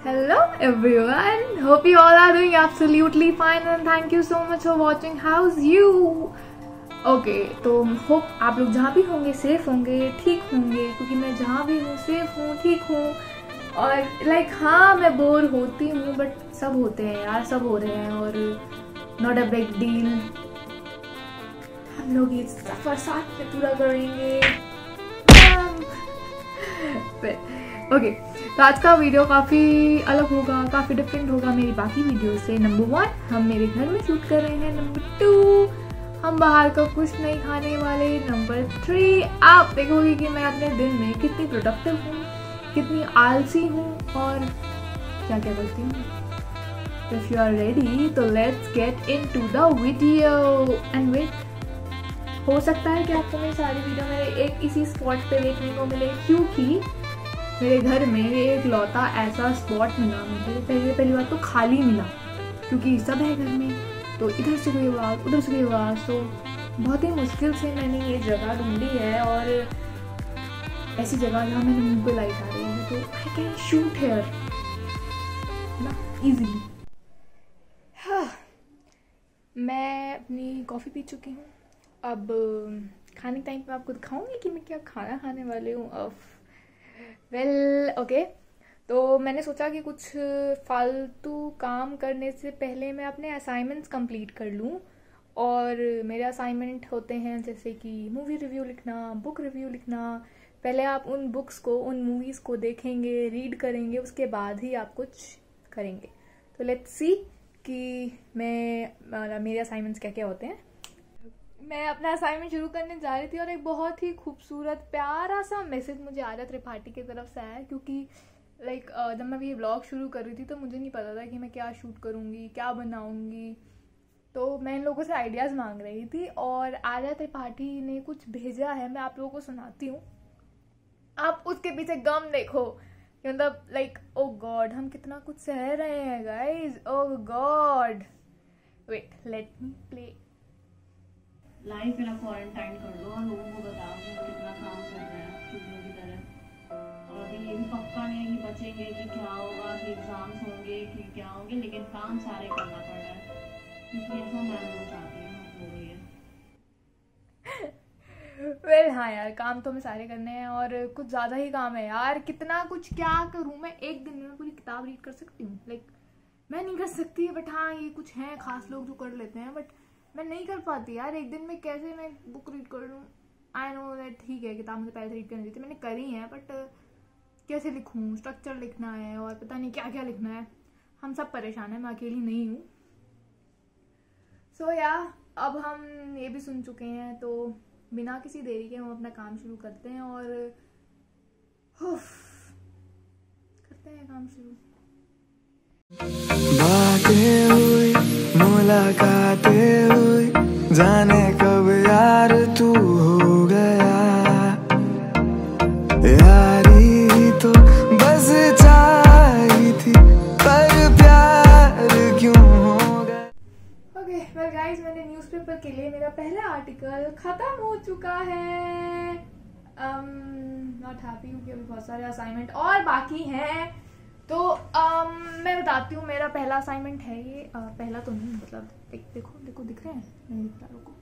Hello everyone, hope you all are doing absolutely fine and thank you so much for watching. How's you? Okay, तो hope आप लोग जहाँ भी होंगे safe होंगे, ठीक होंगे, क्योंकि मैं जहाँ भी हूँ सेफ हूँ, ठीक हूँ। और हाँ मैं बोर होती हूँ बट सब होते हैं यार, सब हो रहे हैं और नॉट अ बिग डील। हम लोग ये सफर साथ में पूरा करेंगे। ओके, तो आज का वीडियो काफ़ी अलग होगा, काफ़ी डिफरेंट होगा मेरी बाकी वीडियो से। नंबर 1, हम मेरे घर में शूट कर रहे हैं। नंबर 2, हम बाहर का कुछ नहीं खाने वाले। नंबर 3, आप देखोगे कि मैं अपने दिन में कितनी प्रोडक्टिव हूँ, कितनी आलसी हूँ और क्या क्या करती हूँ। If you are ready, तो let's get into the video and wait। हो सकता है कि आपको मेरी सारी वीडियो मेरे एक इसी स्पॉट पे देखने को मिले, क्योंकि मेरे घर में एक लौता ऐसा स्पॉट मिला मुझे। पहली बार तो खाली मिला, क्योंकि सब है घर में, तो इधर से कोई आवाज़ उधर से कोई आवाज़, तो बहुत ही मुश्किल से मैंने ये जगह ढूंढी है। और ऐसी जगह जहाँ मेरे मुंह पे लाइट आ रही है, तो आई कैन शूट हेयर ना इजीली। हाँ, मैं अपनी कॉफ़ी पी चुकी हूँ। अब खाने टाइम पे आपको दिखाऊंगी कि मैं क्या खाना खाने वाली हूँ। ओके, तो मैंने सोचा कि कुछ फालतू काम करने से पहले मैं अपने असाइनमेंट्स कंप्लीट कर लूँ। और मेरे असाइनमेंट होते हैं जैसे कि मूवी रिव्यू लिखना, बुक रिव्यू लिखना। पहले आप उन बुक्स को, उन मूवीज़ को देखेंगे, रीड करेंगे, उसके बाद ही आप कुछ करेंगे। तो लेट्स सी कि मेरे असाइनमेंट्स क्या क्या होते हैं। मैं अपना असाइनमेंट शुरू करने जा रही थी और एक बहुत ही खूबसूरत प्यारा सा मैसेज मुझे आर्या त्रिपाठी की तरफ से आया, क्योंकि जब मैं ये ब्लॉग शुरू कर रही थी तो मुझे नहीं पता था कि मैं क्या शूट करूँगी, क्या बनाऊँगी। तो मैं इन लोगों से आइडियाज़ मांग रही थी और आर्या त्रिपाठी ने कुछ भेजा है, मैं आप लोगों को सुनाती हूँ। आप उसके पीछे गम देखो, मतलब ओ गॉड, हम कितना कुछ सह रहे हैं guys. Oh God, wait let me play. Life मेरा क्वारंटाइन कर दो और लोगों को बताओ कि हम कितना काम कर रहे हैं चुपने की तरह। और अभी ये भी पक्का नहीं है कि बचेंगे कि क्या होगा, कि एग्जाम्स होंगे कि क्या होंगे, लेकिन काम सारे करना पड़ रहा है क्योंकि ऐसा मैम लोग चाहते हैं, हम हो गई है। हाँ यार, काम तो मैं सारे करने हैं और कुछ ज़्यादा ही काम है यार। कितना कुछ क्या करूँ मैं, एक दिन में पूरी किताब रीड कर सकती हूँ? मैं नहीं कर सकती, बट हाँ ये कुछ हैं खास लोग जो कर लेते हैं, बट मैं नहीं कर पाती यार। एक दिन में कैसे मैं बुक रीड कर लूँ? आई नो दैट, ठीक है किताब मुझे पहले से रीड करनी थी, मैंने करी है, बट कैसे लिखूँ? स्ट्रक्चर लिखना है और पता नहीं क्या क्या लिखना है। हम सब परेशान हैं, मैं अकेली नहीं हूँ। सो या अब हम ये भी सुन चुके हैं, तो बिना किसी देरी के हम अपना काम शुरू करते हैं और करते हैं काम शुरू। बातें हुई, मुलाकातें हुई, जाने कब यार तू हो गया। यारी तो बस चाहिए थी, पर प्यार क्यों हो गया। ओके, वेल गाइस, मैंने न्यूज़पेपर के लिए मेरा पहला आर्टिकल खत्म हो चुका है। नॉट हैप्पी, क्योंकि अभी बहुत सारे असाइनमेंट और बाकी हैं। तो मैं बताती हूँ, मेरा पहला असाइनमेंट है ये। पहला तो नहीं, मतलब देखो देखो दिख रहे हैं, नहीं दिख रहा, रुको।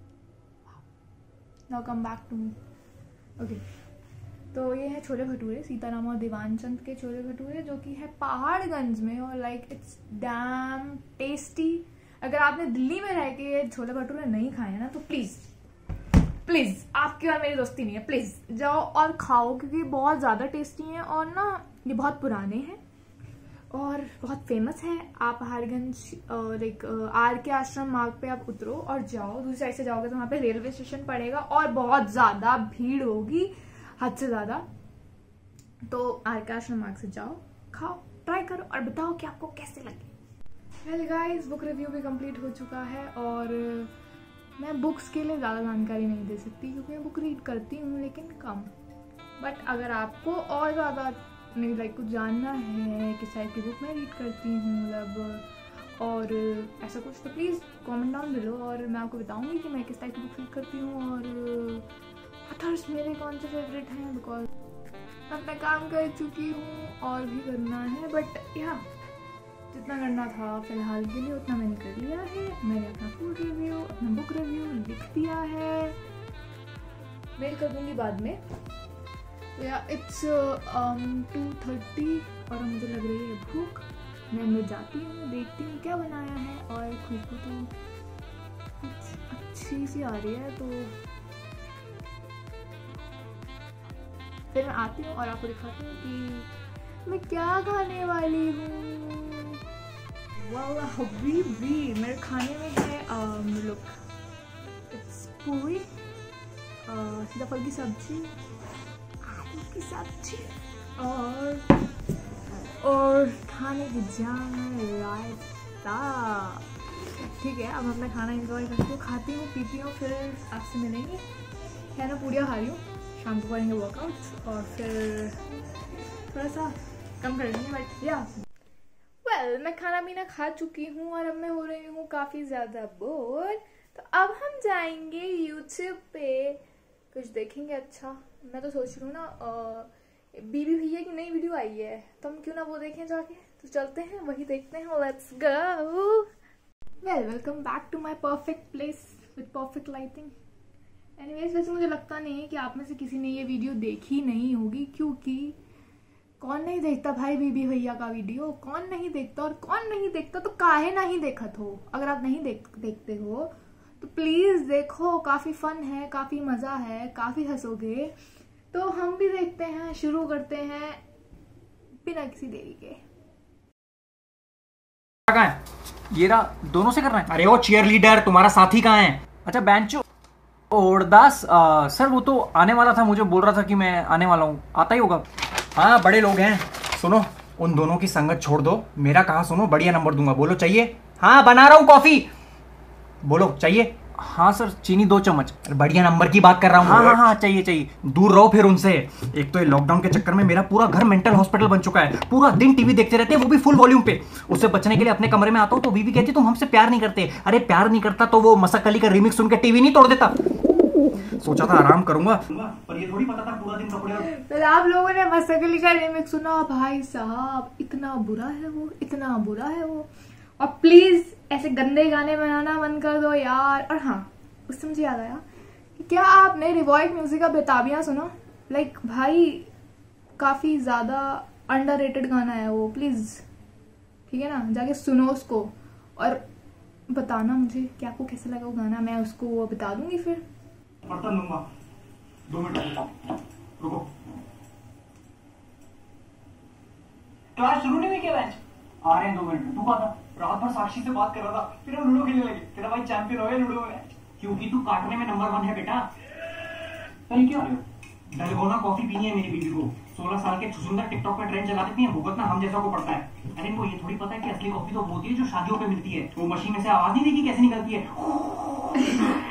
Now come back to me. Okay, तो ये है छोले भटूरे, सीताराम और देवानचंद के छोले भटूरे, जो कि है पहाड़गंज में, और इट्स डैम टेस्टी। अगर आपने दिल्ली में रह के ये छोले भटूरे नहीं खाए हैं ना, तो प्लीज़ आपकी और मेरी दोस्ती नहीं है, प्लीज़ जाओ और खाओ, क्योंकि बहुत ज़्यादा टेस्टी हैं और ना ये बहुत पुराने हैं और बहुत फेमस है। आप पहाड़गंज और आर के आश्रम मार्ग पे आप उतरो और जाओ, दूसरी साइड से जाओगे तो वहाँ पे रेलवे स्टेशन पड़ेगा और बहुत ज़्यादा भीड़ होगी, हद से ज़्यादा। तो आर के आश्रम मार्ग से जाओ, खाओ, ट्राई करो और बताओ कि आपको कैसे लगे। वेल गाइस, बुक रिव्यू भी कंप्लीट हो चुका है और मैं बुक्स के लिए ज़्यादा जानकारी नहीं दे सकती, क्योंकि मैं बुक रीड करती हूँ लेकिन कम। बट अगर आपको और ज़्यादा कुछ जानना है किस टाइप की बुक मैं रीड करती हूँ और ऐसा कुछ, तो प्लीज़ कमेंट डाउन बिलो और मैं आपको बताऊँगी कि मैं किस टाइप की बुक रीड करती हूँ और ऑथर्स मेरे कौन से फेवरेट हैं। बिकॉज अपना काम कर चुकी हूँ और भी करना है, बट या जितना करना था फिलहाल के लिए उतना मैंने कर लिया है। मैंने अपना फूड रिव्यू, अपना बुक रिव्यू लिख दिया है, मेल कर दूँगी बाद में। या इट्स 2:30 और मुझे लग रही है भूख। मैं अंदर जाती हूँ, देखती हूँ क्या बनाया है, और खुशबू तो कुछ अच्छी सी आ रही है, तो फिर मैं आती हूँ और आपको दिखाती हूँ कि मैं क्या खाने वाली हूँ। वाह हबीबी, मेरे खाने में है लुक, इट्स पूरी, सीताफल की सब्जी, आलू की सब्जी और खाने की जान रायता। ठीक है, अब अपना खाना एंजॉय करती हूँ, खाती हूँ, पीती हूँ, फिर आपसे मिलेंगे। है ना, पूड़ियाँ खा रही हूँ, शाम को करेंगे वर्कआउट और फिर थोड़ा सा कम कर लेंगे, बट या मैं खाना पीना खा चुकी हूँ और अब मैं हो रही हूँ काफ़ी ज़्यादा बोर। तो अब हम जाएंगे यूट्यूब पे कुछ देखेंगे। अच्छा, मैं तो सोच रही हूँ ना, बीबी भैया की नई वीडियो आई है, तो हम क्यों ना वो देखें जाके। तो चलते हैं, वही देखते हैं, let's go. Welcome back to my perfect place with perfect lighting. Anyways, वैसे मुझे लगता नहीं है कि आप में से किसी ने ये वीडियो देखी नहीं होगी, क्योंकि कौन नहीं देखता भाई बीबी भैया का वीडियो, कौन नहीं देखता, और कौन नहीं देखता तो काहे नहीं देखत हो। अगर आप नहीं देखते हो तो प्लीज देखो, काफी फन है, काफी मजा है, काफी हंसोगे। तो हम भी देखते हैं, शुरू करते हैं बिना किसी देरी के। कहाँ है? ये रहा, दोनों से करना है। अरे वो चीयर लीडर तुम्हारा साथी कहाँ है? अच्छा बेंचो ओरदास सर, वो तो आने वाला था, मुझे बोल रहा था कि मैं आने वाला हूँ, आता ही होगा। हाँ बड़े लोग हैं। सुनो, उन दोनों की संगत छोड़ दो, मेरा कहा सुनो, बढ़िया नंबर दूंगा। बोलो चाहिए? हाँ बना रहा हूँ कॉफी। बोलो चाहिए? हाँ सर, चीनी 2 चम्मच। बढ़िया नंबर की बात कर रहा हूँ। हाँ हाँ चाहिए चाहिए। दूर रहो फिर उनसे। एक तो ये लॉकडाउन के चक्कर में मेरा पूरा घर मेंटल हॉस्पिटल बन चुका है, पूरा दिन टीवी देखते रहते हैं, वो भी फुल वॉल्यूम पे। उससे बचने के लिए अपने कमरे में आता हूँ तो बीवी कहती तुम हमसे प्यार नहीं करते। अरे प्यार नहीं करता तो वो मसक अली का रीमिक्स सुन के टीवी नहीं तोड़ देता। सोचा था आराम करूंगा, पर ये थोड़ी पता था पूरा दिन कपड़े। आप लोगों ने मसक अली का रीमिक्स सुना? भाई साहब, इतना बुरा है वो, इतना बुरा है वो। और प्लीज ऐसे गंदे गाने बनाना बंद कर दो यार। और हाँ, उससे मुझे याद आया कि क्या आपने रिवॉइक म्यूजिक का बेताबियां सुना? लाइक भाई, काफी ज्यादा अंडररेटेड गाना है वो, प्लीज ठीक है ना, जाके सुनो उसको और बताना मुझे कि आपको कैसा लगा वो गाना। मैं उसको बता दूंगी फिर। बर्तन लूंगा, 2 मिनट रुको। क्लास शुरू नहीं हुई क्या? बैच आ रहे हैं 2 मिनट। तू कहा था? रात भर साक्षी से बात कर रहा था, फिर हम लूडो खेलने लगे। तेरा भाई चैंपियन हो गया लूडो में, क्योंकि तू काटने में नंबर 1 है बेटा। कहीं क्यों? डलगोना कॉफी पीनी है मेरी बीवी को। 16 साल के छुछुंदर टिकटॉक पे ट्रेंड चला देती है, भुगतना हम जैसा को पड़ता है। अरे इनको ये थोड़ी पता है कि असली कॉफी तो वो होती है जो शादियों पे मिलती है। वो मशीन में से आवाज नहीं देखी कैसे निकलती है।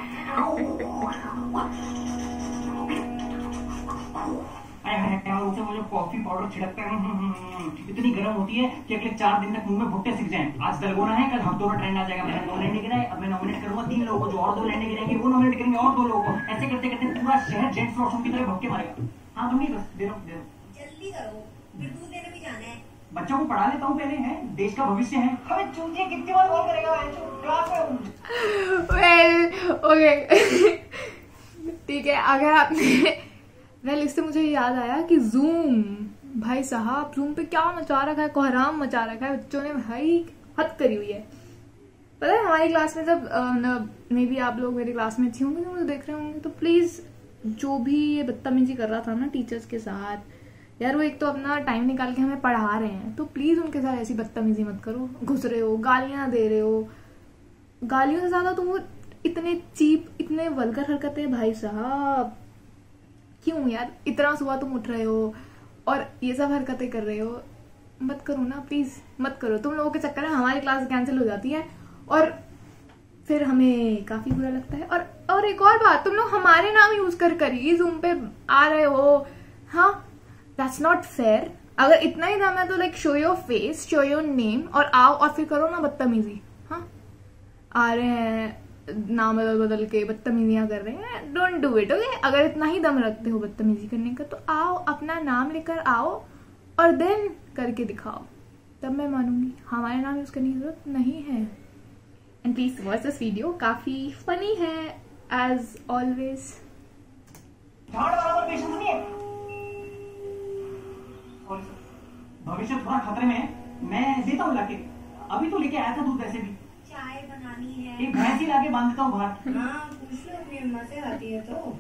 उसे मुझे कॉफी पाउडर छिड़ककर इतनी गर्म होती है कि अगले 4 दिन तक मुंह में भुट्टे सीख जाएं। आज दलगोना है, कल हफ्तों का ट्रेंड आ जाएगा। मैंने 2 लैंडे गिराए, अब मैं नॉमिनेट करूंगा 3 लोगों को, जो और 2 लैंडे गिराएंगे वो नॉमिनेट करेंगे और 2 लोगों को। ऐसे करते करते पूरा शहर जेंट्स वॉशरूम की तरह भुट्टे मारेगा। हाँ तुम नहीं, बस दे रहा हूँ। जल्दी करो, फिर दूध लेने भी जाना है। बच्चों को पढ़ा लेता हूँ पहले, है देश का भविष्य है। हमें चूतिया कितनी बार कॉल करेगा क्लास में? वेल ओके ठीक है। अगर आपने इससे मुझे याद आया कि जूम, भाई साहब जूम पे क्या मचा रखा है, कोहराम मचा रखा है बच्चों ने, भाई हद करी हुई है। पता है हमारी क्लास में जब मे बी आप लोग मेरी क्लास में अच्छी होंगे तो मुझे देख रहे होंगे, तो प्लीज जो भी ये बदतमीजी कर रहा था ना टीचर्स के साथ यार, वो एक तो अपना टाइम निकाल के हमें पढ़ा रहे हैं, तो प्लीज उनके साथ ऐसी बदतमीजी मत करो। घुस रहे हो, गालियां दे रहे हो, गालियों से ज्यादा तो वो इतने चीप, इतने वल्गर हरकतें, भाई साहब क्यों यार, इतना सुबह तुम उठ रहे हो और ये सब हरकतें कर रहे हो, मत करो ना प्लीज, मत करो। तुम लोगों के चक्कर में हमारी क्लास कैंसिल हो जाती है और फिर हमें काफी बुरा लगता है। और एक और बात, तुम लोग हमारे नाम यूज कर ही जूम पे आ रहे हो। हाँ, दैट्स नॉट फेयर। अगर इतना ही दम है तो like show your face, show your name और आओ और फिर करो ना बदतमीजी। हाँ, आ रहे हैं नाम बदल बदल के बदतमीजियां कर रहे हैं, डोंट डू इट। ओके, अगर इतना ही दम रखते हो बदतमीजी करने का तो आओ अपना नाम लेकर आओ और देन करके दिखाओ, तब मैं मानूंगी। हमारे नाम यूज करने की जरूरत नहीं है। And please watch this video, काफी फनी है एज ऑलवेज। भविष्य थोड़ा खतरे में है, मैं देता हूँ लाके। अभी तो लेके आया था दूध, वैसे भी चाय बनानी है। एक भैंस ही लाके बांध देता हूँ बाहर। हाँ पूछ लो अपनी अम्मा से, आती है तो।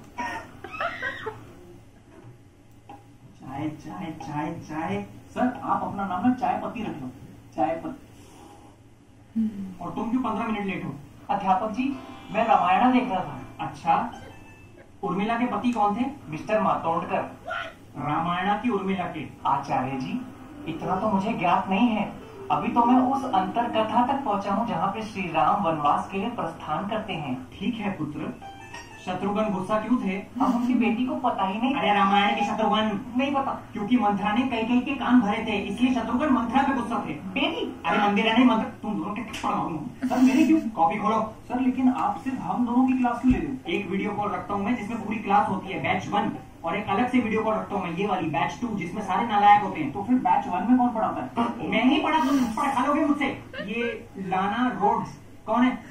चाय चाय चाय चाय। सर आप अपना नाम ना चाय पत्ती रख लो, चाय पत्ती। और तुम क्यों 15 मिनट लेट हो? अध्यापक जी मैं रामायण देख रहा था। अच्छा, उर्मिला के पति कौन थे? मिस्टर मातोंडकर, रामायण की उर्मिला के। आचार्य जी इतना तो मुझे ज्ञात नहीं है, अभी तो मैं उस अंतर कथा तक पहुंचा हूँ जहाँ पे श्री राम वनवास के लिए प्रस्थान करते हैं। ठीक है पुत्र, शत्रुघ्न गुस्सा क्यों थे? अब उनकी बेटी को पता ही नहीं। अरे रामायण के शत्रुघ्न नहीं पता, क्योंकि मंथरा ने कई के कान भरे थे, इसलिए शत्रुघ्न मंथरा पे गुस्सा थे। बेटी अरे मंदिर है नहीं मंदिर, तुम दोनों के थप्पड़ मारूंगा। सर मेरे क्यों? कॉपी खोलो। सर लेकिन आप सिर्फ हम दोनों की क्लास क्यों ले रहे हो? एक वीडियो कॉल रखता हूँ मैं जिसमें पूरी क्लास होती है, बैच 1, और एक अलग से वीडियो कॉल रखता हूँ मैं ये वाली बैच 2 जिसमें सारे नालायक होते हैं। तो फिर बैच 1 में कौन पढ़ाता है? मैं नहीं पढ़ा, तुम थप्पड़ खा लोगे मुझसे। ये लाना रोड्स कौन है?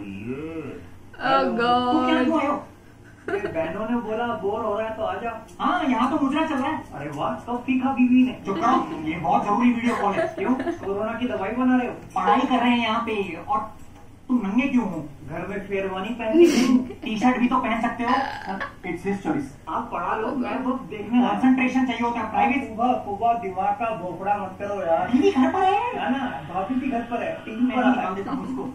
तुम क्या क्यों आए हो? बहनों ने बोला बोर हो रहा है तो आजा। हाँ यहाँ तो मुजरा चल रहा है। अरे वाह, कब सीखा बीवी ने? चुप करो, ये बहुत जरूरी वीडियो कॉल है। क्यों? कोरोना की दवाई बना रहे हो? पढ़ाई कर रहे हैं यहाँ पे, और तुम नंगे क्यों हो? घर में शेरवानी पहनी टी शर्ट भी तो पहन सकते हो। It's his choice. आप पढ़ा लो, मैं बुक देखने जा रहा हूं। कंसंट्रेशन चाहिए होता है प्राइवेट। सुबह दिमाग का भोपड़ा मत करो यार। दीदी घर पर है ना, भाभी भी घर पर है, टीवी मैं पर निकाल आता देता हूँ उसको।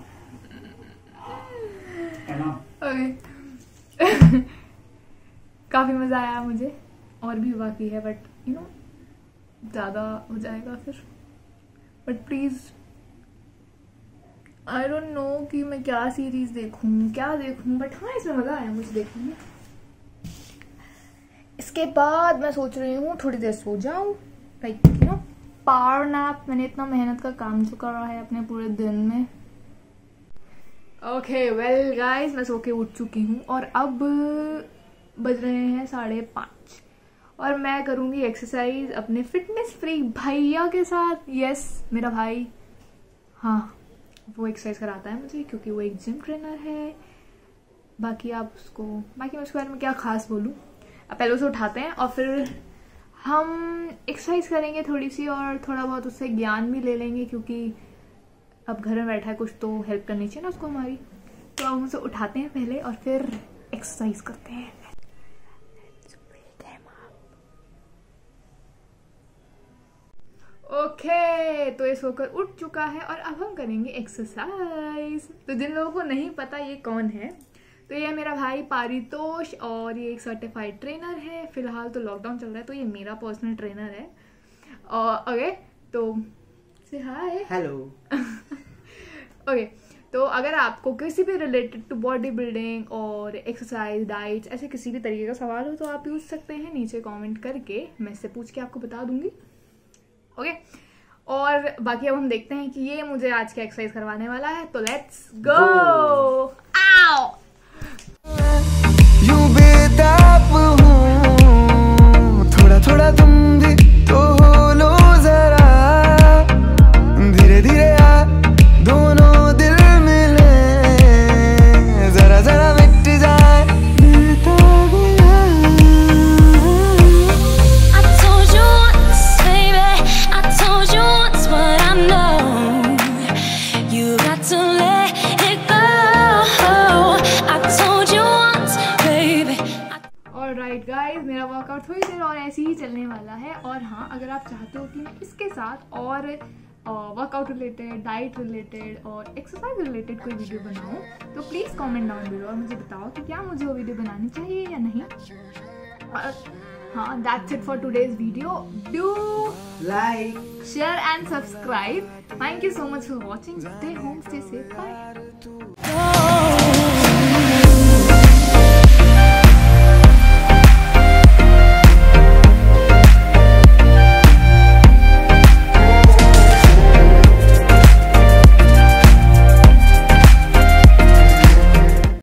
प्रणाम। ओके काफी मजा आया मुझे, और भी बाकी है बट यू नो ज्यादा हो जाएगा फिर। But please I don't know कि मैं क्या सीरीज देखूं क्या देखूं, बट हाँ इसमें मजा आया मुझे देखने में। इसके बाद मैं सोच रही हूँ थोड़ी देर सो जाऊं, like you know power nap. मैंने इतना मेहनत का काम जो करा है अपने पूरे दिन में। ओके वेल गाइज, मैं सो के उठ चुकी हूँ और अब बज रहे हैं 5:30 और मैं करूँगी एक्सरसाइज अपने फिटनेस फ्रीक भैया के साथ। यस मेरा भाई, हाँ वो एक्सरसाइज कराता है मुझे क्योंकि वो एक जिम ट्रेनर है। बाकी आप उसको, बाकी मैं उसके बारे में क्या खास बोलूँ। अब पहले उसे उठाते हैं और फिर हम एक्सरसाइज करेंगे थोड़ी सी, और थोड़ा बहुत उससे ज्ञान भी ले लेंगे क्योंकि अब घर में बैठा है, कुछ तो हेल्प करनी चाहिए ना उसको हमारी। तो अब हम उसे उठाते हैं पहले और फिर एक्सरसाइज करते हैं। ओके तो ये सोकर उठ चुका है और अब हम करेंगे एक्सरसाइज। तो जिन लोगों को नहीं पता ये कौन है, तो ये मेरा भाई पारितोष और ये एक सर्टिफाइड ट्रेनर है। फिलहाल तो लॉकडाउन चल रहा है तो ये मेरा पर्सनल ट्रेनर है। और ओके तो से हाय, हेलो। ओके तो अगर आपको किसी भी रिलेटेड टू बॉडी बिल्डिंग और एक्सरसाइज डाइट ऐसे किसी भी तरीके का सवाल हो तो आप पूछ सकते हैं नीचे कमेंट करके, मैं इससे पूछ के आपको बता दूंगी। ओके और बाकी अब हम देखते हैं कि ये मुझे आज क्या एक्सरसाइज करवाने वाला है, तो लेट्स गो। आओ यूं बेताब हूँ, थोड़ा थोड़ा तुम भी तो हो लो जरा, धीरे धीरे आ दोनों दिल मिले, जरा जरा मिट जाए बेताब। I told you once, baby, I told you once what I know. You got to let it go. I told you once, baby. Alright guys, मेरा वर्कआउट थोड़ी देर और ऐसे ही चलने वाला है। और हाँ अगर आप चाहते हो कि मैं इसके साथ और वर्कआउट रिलेटेड, डाइट रिलेटेड और एक्सरसाइज रिलेटेड कोई वीडियो बनाऊँ तो प्लीज़ कमेंट डाउन बिलो और मुझे बताओ कि क्या मुझे वो वीडियो बनानी चाहिए या नहीं। और हाँ that's it for today's video. Do like share and subscribe. Thank you so much for watching. Stay home, stay safe, bye.